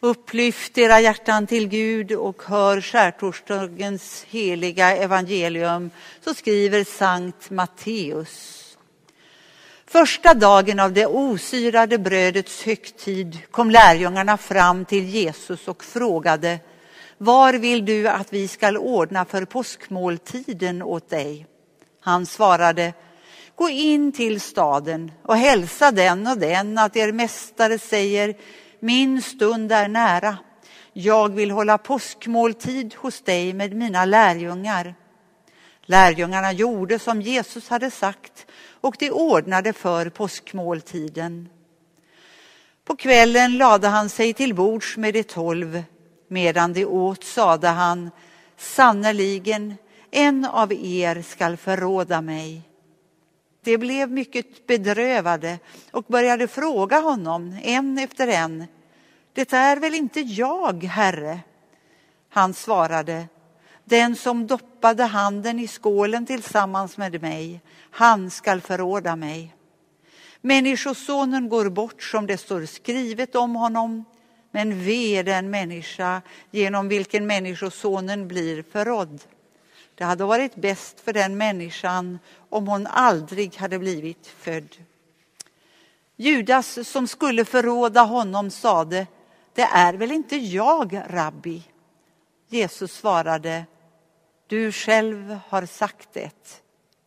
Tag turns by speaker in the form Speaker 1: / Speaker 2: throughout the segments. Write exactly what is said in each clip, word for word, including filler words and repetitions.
Speaker 1: Upplyft era hjärtan till Gud och hör skärtorsdagens heliga evangelium, så skriver Sankt Matteus. Första dagen av det osyrade brödets högtid kom lärjungarna fram till Jesus och frågade: var vill du att vi ska ordna för påskmåltiden åt dig? Han svarade: gå in till staden och hälsa den och den att er mästare säger: min stund är nära. Jag vill hålla påskmåltid hos dig med mina lärjungar. Lärjungarna gjorde som Jesus hade sagt och de ordnade för påskmåltiden. På kvällen lade han sig till bords med de tolv. Medan de åt sade han: sannoliken, en av er skall förråda mig. De blev mycket bedrövade och började fråga honom en efter en: det är väl inte jag, Herre? Han svarade: den som doppade handen i skålen tillsammans med mig, han skall förråda mig. Människosonen går bort som det står skrivet om honom, men ve den människa genom vilken människosonen blir förrådd. Det hade varit bäst för den människan om hon aldrig hade blivit född. Judas, som skulle förråda honom, sade: det är väl inte jag, rabbi? Jesus svarade: du själv har sagt det.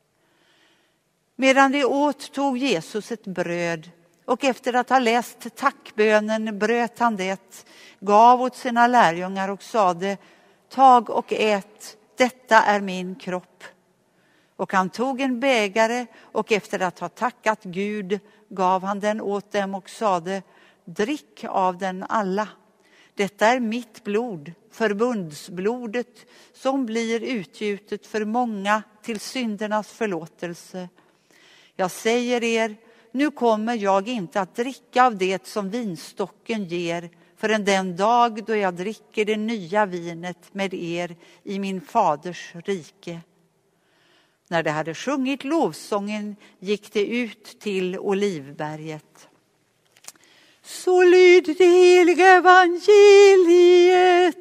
Speaker 1: Medan de åt tog Jesus ett bröd och efter att ha läst tackbönen bröt han det, gav åt sina lärjungar och sade: tag och ät, detta är min kropp. Och han tog en bägare och efter att ha tackat Gud gav han den åt dem och sade: drick av den alla. Detta är mitt blod, förbundsblodet, som blir utgjutet för många till syndernas förlåtelse. Jag säger er, nu kommer jag inte att dricka av det som vinstocken ger, förrän den dag då jag dricker det nya vinet med er i min faders rike. När de hade sjungit lovsången gick de ut till Olivberget. Så lyd det heliga evangeliet.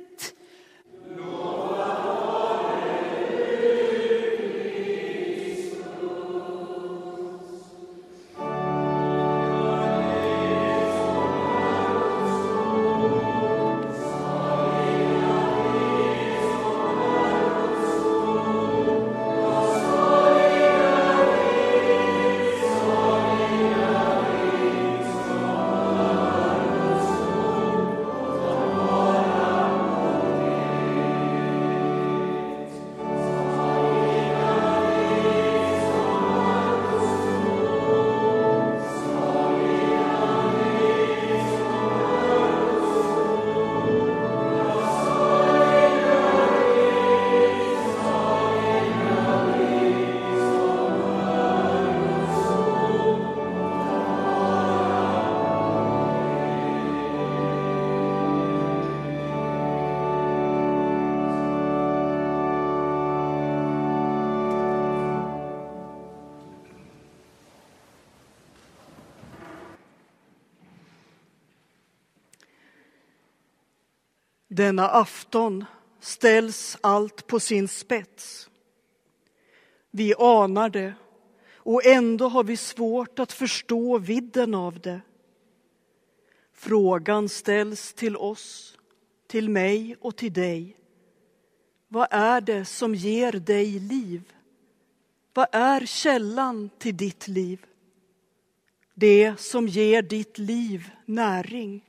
Speaker 2: Denna afton ställs allt på sin spets. Vi anar det och ändå har vi svårt att förstå vidden av det. Frågan ställs till oss, till mig och till dig. Vad är det som ger dig liv? Vad är källan till ditt liv? Det som ger ditt liv näring.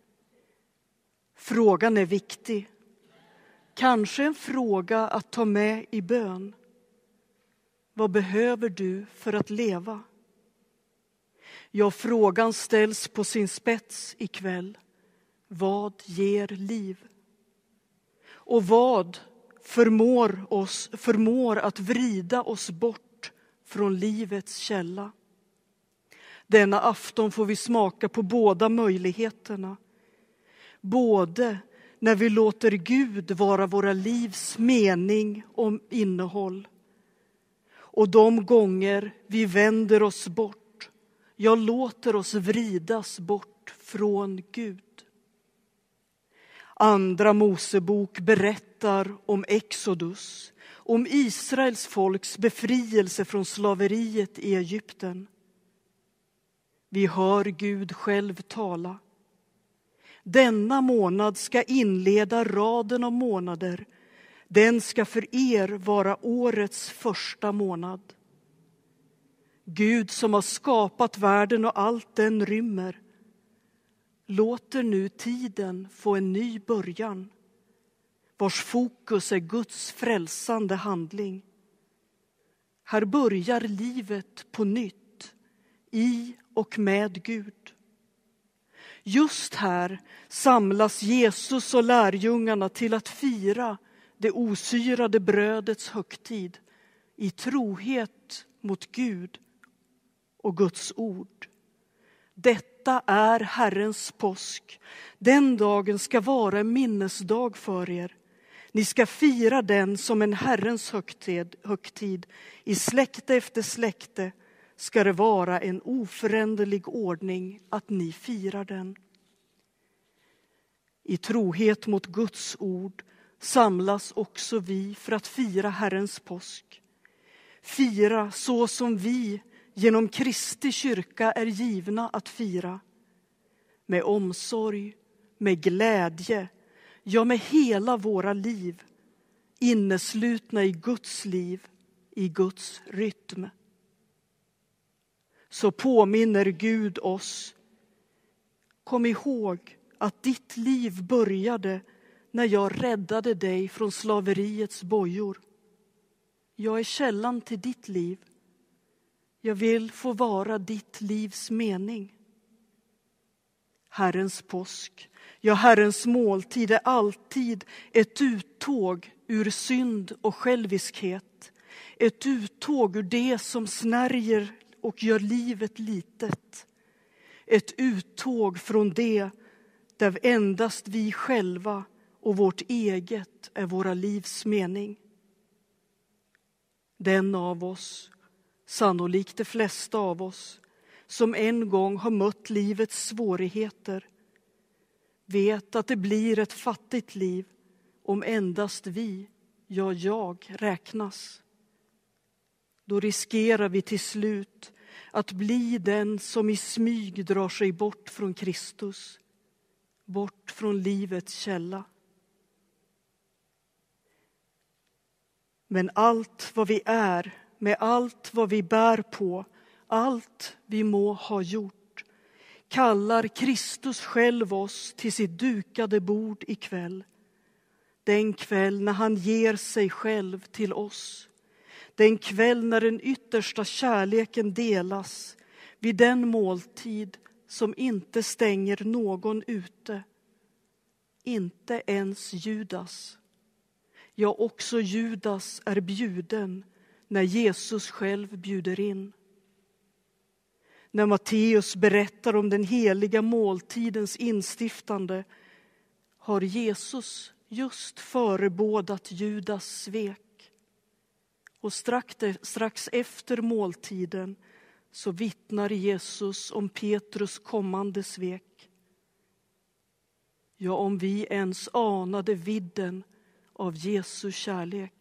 Speaker 2: Frågan är viktig. Kanske en fråga att ta med i bön. Vad behöver du för att leva? Ja, frågan ställs på sin spets ikväll. Vad ger liv? Och vad förmår oss, förmår att vrida oss bort från livets källa? Denna afton får vi smaka på båda möjligheterna. Både när vi låter Gud vara våra livs mening och innehåll. Och de gånger vi vänder oss bort, ja, låter oss vridas bort från Gud. Andra Mosebok berättar om Exodus, om Israels folks befrielse från slaveriet i Egypten. Vi hör Gud själv tala. Denna månad ska inleda raden av månader. Den ska för er vara årets första månad. Gud som har skapat världen och allt den rymmer låter nu tiden få en ny början, vars fokus är Guds frälsande handling. Här börjar livet på nytt, i och med Gud. Just här samlas Jesus och lärjungarna till att fira det osyrade brödets högtid i trohet mot Gud och Guds ord. Detta är Herrens påsk. Den dagen ska vara en minnesdag för er. Ni ska fira den som en Herrens högtid, högtid. I släkte efter släkte ska det vara en oföränderlig ordning att ni firar den. I trohet mot Guds ord samlas också vi för att fira Herrens påsk. Fira så som vi genom Kristi kyrka är givna att fira. Med omsorg, med glädje, ja med hela våra liv. Inneslutna i Guds liv, i Guds rytm. Så påminner Gud oss. Kom ihåg att ditt liv började när jag räddade dig från slaveriets bojor. Jag är källan till ditt liv. Jag vill få vara ditt livs mening. Herrens påsk, ja Herrens måltid är alltid ett uttåg ur synd och själviskhet. Ett uttåg ur det som snärjer och gör livet litet. Ett uttåg från det där endast vi själva och vårt eget är våra livs mening. Den av oss, sannolikt de flesta av oss, som en gång har mött livets svårigheter, vet att det blir ett fattigt liv om endast vi, ja jag, räknas. Då riskerar vi till slut att bli den som i smyg drar sig bort från Kristus, bort från livets källa. Men allt vad vi är, med allt vad vi bär på, allt vi må ha gjort, kallar Kristus själv oss till sitt dukade bord ikväll. Den kväll när han ger sig själv till oss. Den kväll när den yttersta kärleken delas vid den måltid som inte stänger någon ute. Inte ens Judas. Ja, också Judas är bjuden när Jesus själv bjuder in. När Matteus berättar om den heliga måltidens instiftande har Jesus just förebådat Judas svek. Och strax efter måltiden så vittnar Jesus om Petrus kommande svek. Ja, om vi ens anade vidden av Jesu kärlek.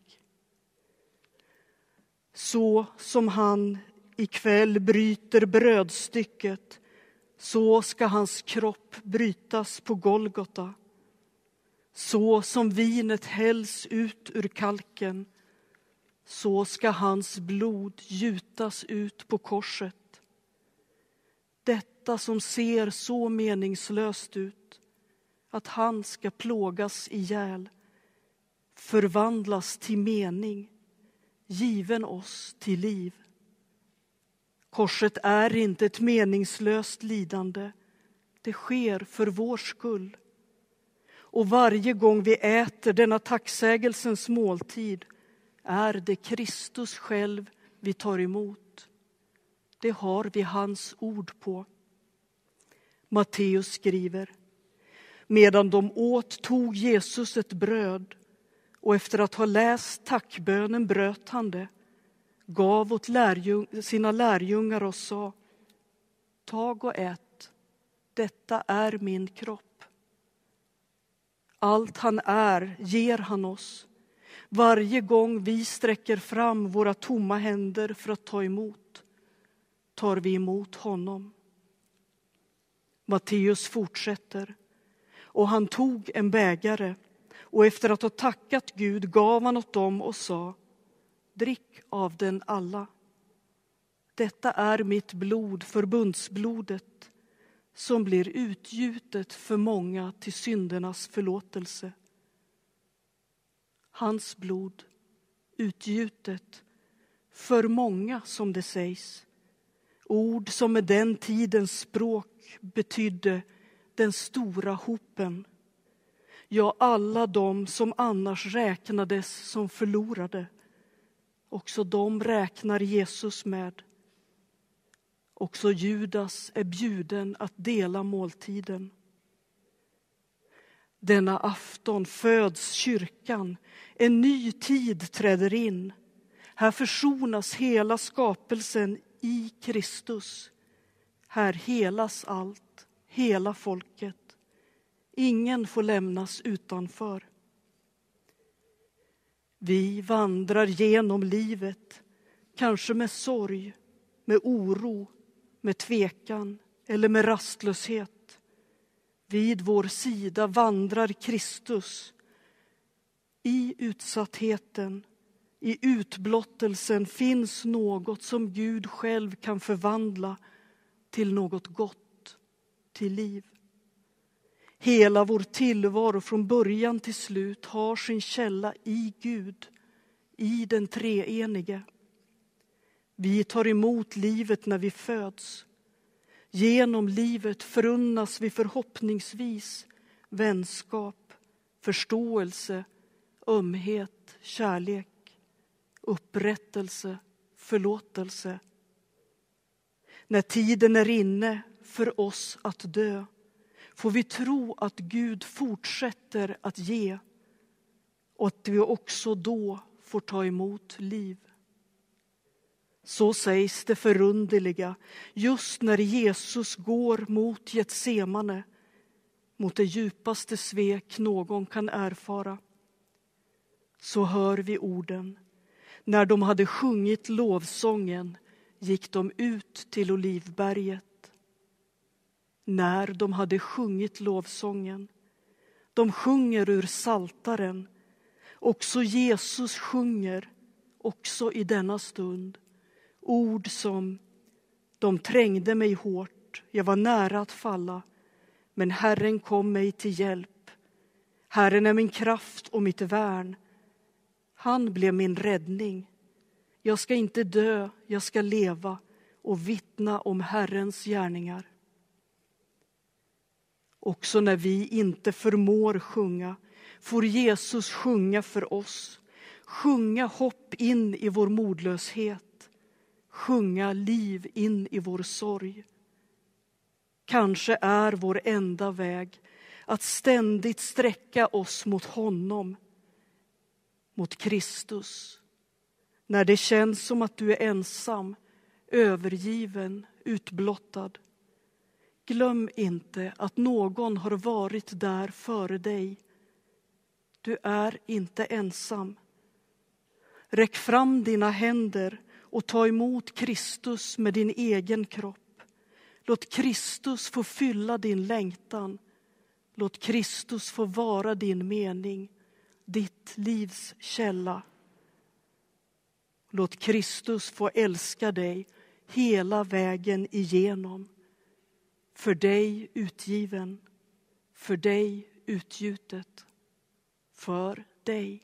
Speaker 2: Så som han ikväll bryter brödstycket, så ska hans kropp brytas på Golgota. Så som vinet hälls ut ur kalken, så ska hans blod gjutas ut på korset. Detta som ser så meningslöst ut, att han ska plågas ihjäl, förvandlas till mening, given oss till liv. Korset är inte ett meningslöst lidande, det sker för vår skull. Och varje gång vi äter denna tacksägelsens måltid är det Kristus själv vi tar emot. Det har vi hans ord på. Matteus skriver: medan de åt tog Jesus ett bröd och efter att ha läst tackbönen bröt han det, gav åt lärjung, sina lärjungar och sa: tag och ät, detta är min kropp. Allt han är ger han oss. Varje gång vi sträcker fram våra tomma händer för att ta emot, tar vi emot honom. Matteus fortsätter. Och han tog en bägare och efter att ha tackat Gud gav han åt dem och sa: drick av den alla. Detta är mitt blod, förbundsblodet, som blir utgjutet för många till syndernas förlåtelse. Hans blod, utgjutet för många, som det sägs. Ord som med den tidens språk betydde den stora hopen. Ja, alla de som annars räknades som förlorade. Också de räknar Jesus med. Också Judas är bjuden att dela måltiden. Denna afton föds kyrkan. En ny tid träder in. Här försonas hela skapelsen i Kristus. Här helas allt, hela folket. Ingen får lämnas utanför. Vi vandrar genom livet, kanske med sorg, med oro, med tvekan eller med rastlöshet. Vid vår sida vandrar Kristus. I utsattheten, i utblottelsen finns något som Gud själv kan förvandla till något gott, till liv. Hela vår tillvaro från början till slut har sin källa i Gud, i den treenige. Vi tar emot livet när vi föds. Genom livet förunnas vi förhoppningsvis vänskap, förståelse, ömhet, kärlek, upprättelse, förlåtelse. När tiden är inne för oss att dö får vi tro att Gud fortsätter att ge och att vi också då får ta emot liv. Så sägs det förunderliga just när Jesus går mot Getsemane, mot det djupaste svek någon kan erfara. Så hör vi orden. När de hade sjungit lovsången gick de ut till Olivberget. När de hade sjungit lovsången. De sjunger ur Saltaren. Också Jesus sjunger, också i denna stund. Ord som: de trängde mig hårt, jag var nära att falla, men Herren kom mig till hjälp. Herren är min kraft och mitt värn. Han blev min räddning. Jag ska inte dö, jag ska leva och vittna om Herrens gärningar. Också när vi inte förmår sjunga får Jesus sjunga för oss. Sjunga hopp in i vår modlöshet. Sjunga liv in i vår sorg. Kanske är vår enda väg att ständigt sträcka oss mot honom, mot Kristus. När det känns som att du är ensam, övergiven, utblottad. Glöm inte att någon har varit där före dig. Du är inte ensam. Räck fram dina händer och ta emot Kristus med din egen kropp. Låt Kristus få fylla din längtan. Låt Kristus få vara din mening, ditt livs källa. Låt Kristus få älska dig hela vägen igenom. För dig utgiven, för dig utgjutet, för dig.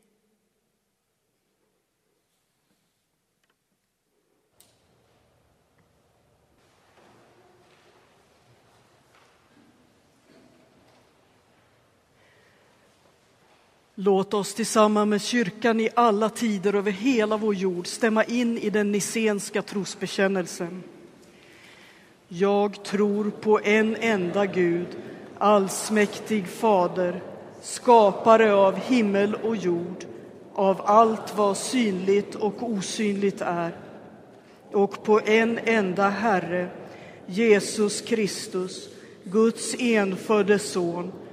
Speaker 2: Låt oss tillsammans med kyrkan i alla tider över hela vår jord stämma in i den nicenska trosbekännelsen. Jag tror på en enda Gud, allsmäktig Fader, skapare av himmel och jord, av allt vad synligt och osynligt är, och på en enda Herre, Jesus Kristus, Guds enfödde son,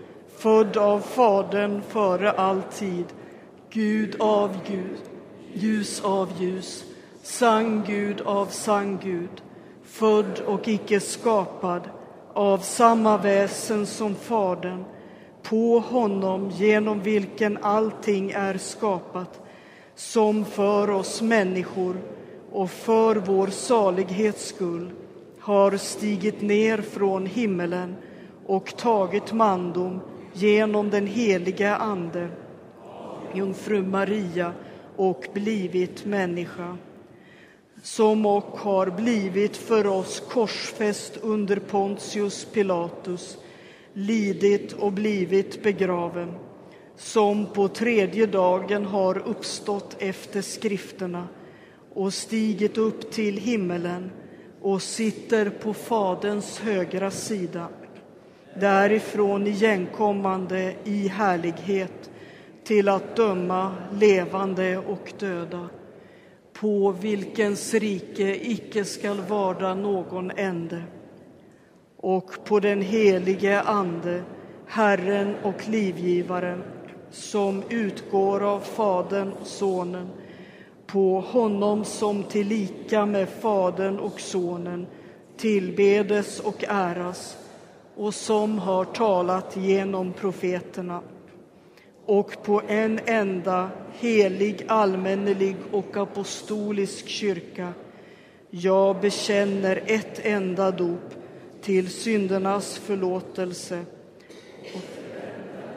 Speaker 2: född av Fadern före all tid, Gud av Gud, ljus av ljus, sann Gud av sann Gud, född och icke skapad, av samma väsen som Fadern, på honom genom vilken allting är skapat, som för oss människor och för vår salighets skull har stigit ner från himmelen och tagit mandom genom den heliga Ande, jungfru Maria, och blivit människa, som och har blivit för oss korsfäst under Pontius Pilatus, lidit och blivit begraven, som på tredje dagen har uppstått efter skrifterna och stigit upp till himmelen och sitter på Faderns högra sida, därifrån igenkommande i härlighet till att döma levande och döda, på vilkens rike icke skall vara någon ände, och på den helige Ande, Herren och livgivaren, som utgår av Fadern och Sonen, på honom som tillika med Fadern och Sonen tillbedes och äras, och som har talat genom profeterna, och på en enda helig, allmännelig och apostolisk kyrka. Jag bekänner ett enda dop till syndernas förlåtelse och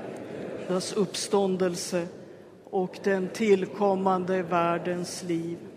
Speaker 2: dess uppståndelse och den tillkommande världens liv.